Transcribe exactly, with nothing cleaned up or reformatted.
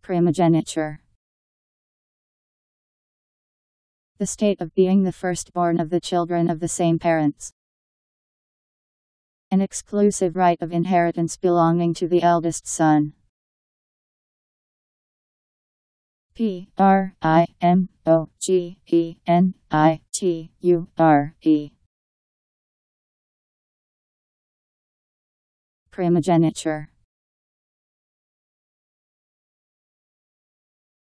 Primogeniture. The state of being the firstborn of the children of the same parents. An exclusive right of inheritance belonging to the eldest son. P R I M O G E N I T U R E. Primogeniture.